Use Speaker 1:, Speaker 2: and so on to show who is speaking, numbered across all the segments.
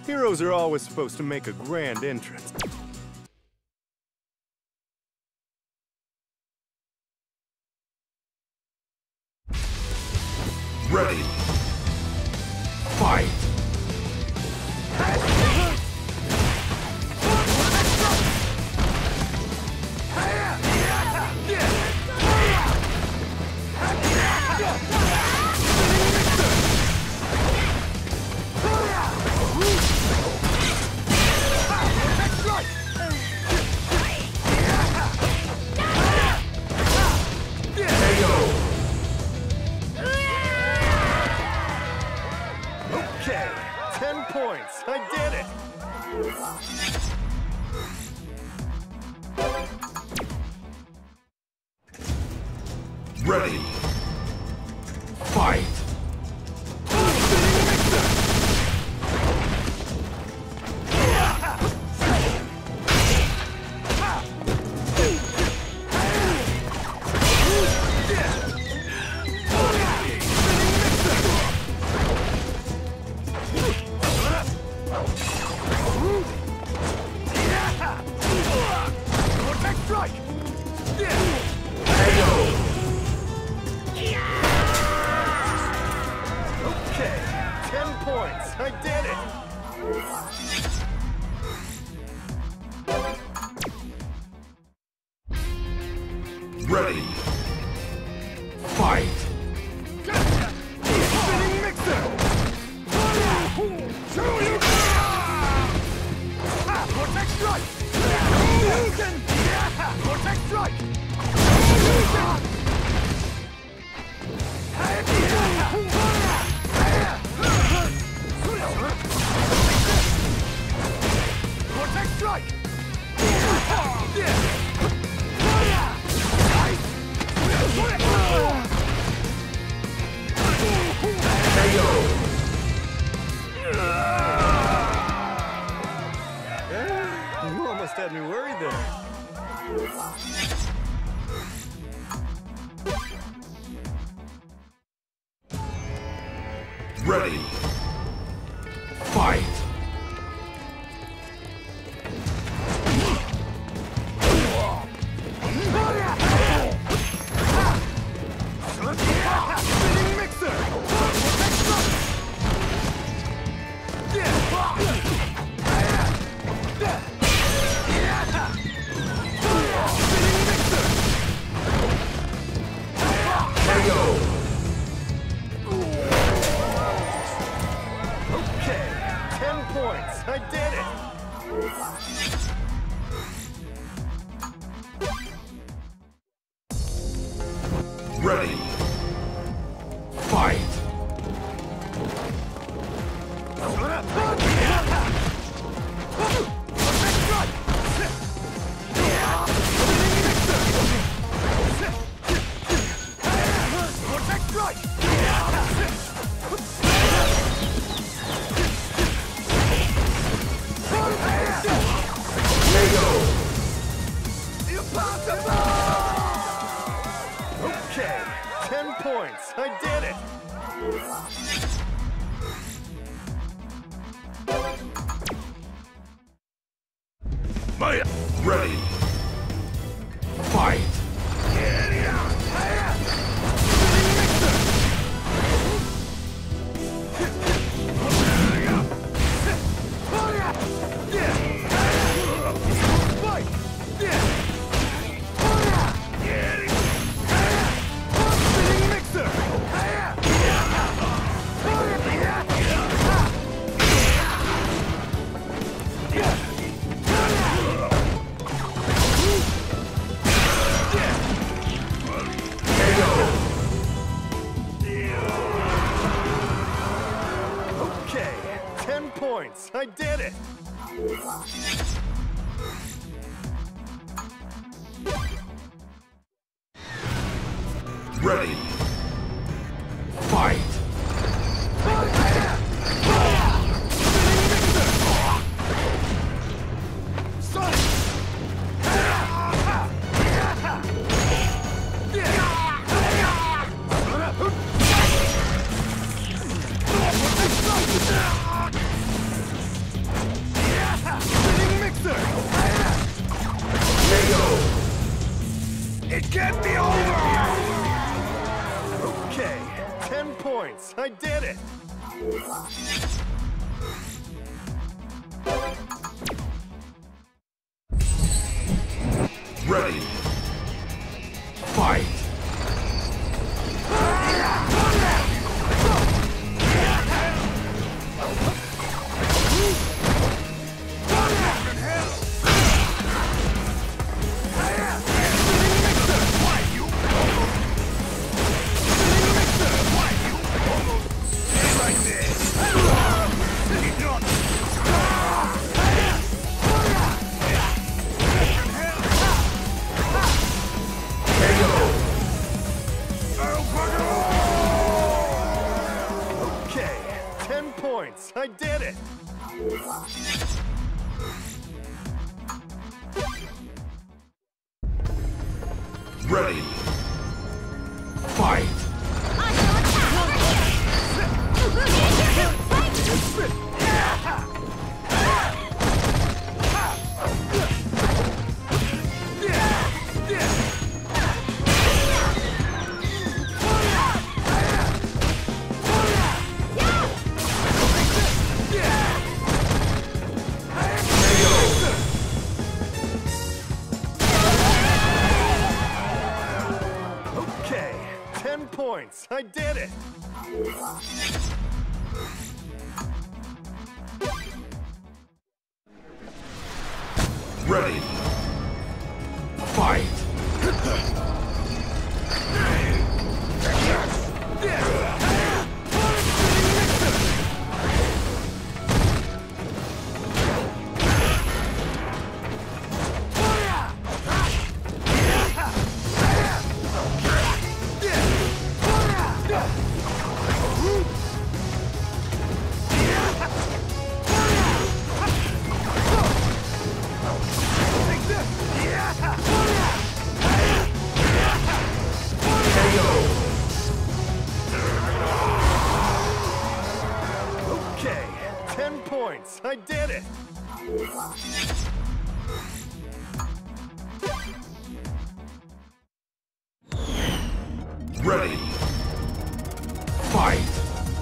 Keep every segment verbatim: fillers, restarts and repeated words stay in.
Speaker 1: Heroes are always supposed to make a grand entrance.
Speaker 2: Ready. Fight.
Speaker 1: Okay, ten points. I did it.
Speaker 2: Ready. Fight.
Speaker 1: Okay, ten points. I did it.
Speaker 2: Ready. Fight.
Speaker 1: Spinning mixer. Vortex strike. Vortex strike. Vortex strike. You almost had me worried there.
Speaker 2: Ready. Fight.
Speaker 1: Spinning mixer. Okay, ten points. I did it.
Speaker 2: Ready. Fight.
Speaker 1: Okay, ten points. I did it.
Speaker 2: Maya. Ready. Fight.
Speaker 1: Okay, ten points. I did it.
Speaker 2: Ready. Fight.
Speaker 1: points. I did it.
Speaker 2: Ready. Fight.
Speaker 1: Points. I did it.
Speaker 2: Ready. Fight.
Speaker 1: Points. I did it.
Speaker 2: Ready. Fight.
Speaker 1: Points. I did it.
Speaker 2: Ready. Fight.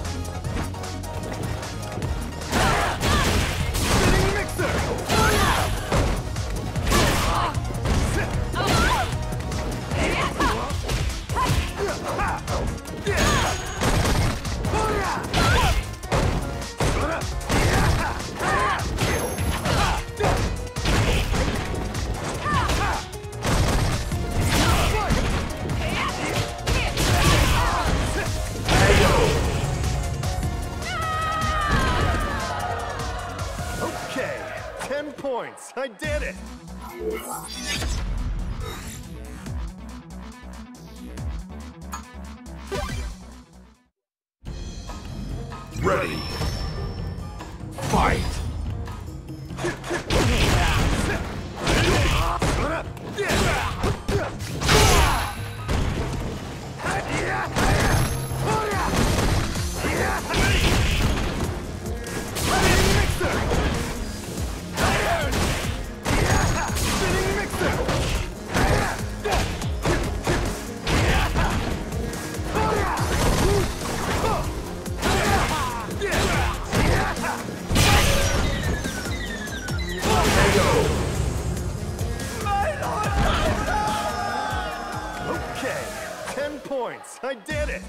Speaker 1: Points. I did it.
Speaker 2: Ready. Fight.
Speaker 1: Points. I did it.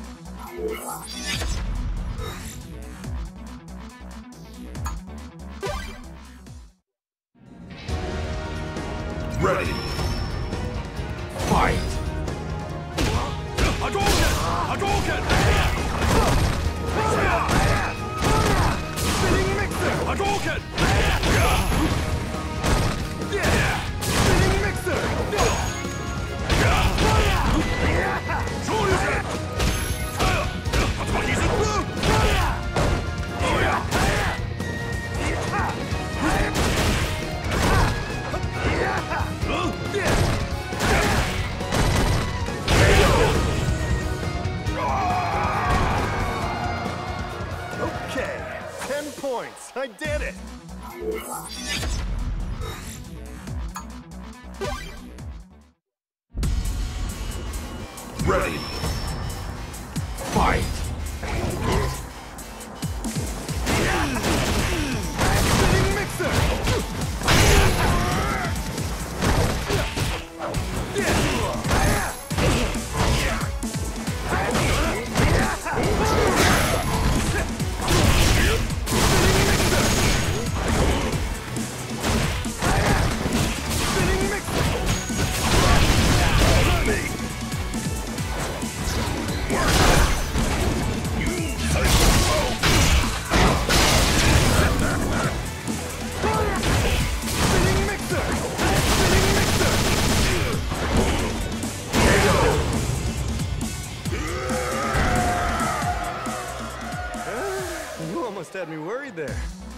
Speaker 2: Ready. Fight.
Speaker 1: Hadouken! Hadouken! Spinning mixer! Hadouken! Spinning mixer! Points. I did it.
Speaker 2: Ready. Fight.
Speaker 1: had me worried there.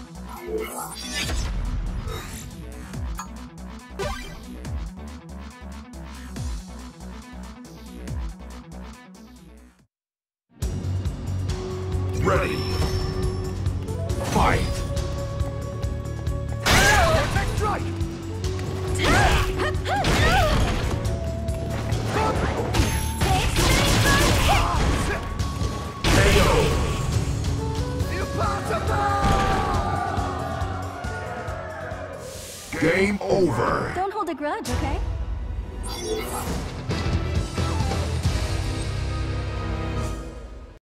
Speaker 2: Ready. Fight.
Speaker 1: Perfect strike!
Speaker 2: K O.
Speaker 1: Impossible!
Speaker 2: Game over.
Speaker 3: Don't hold a grudge, okay?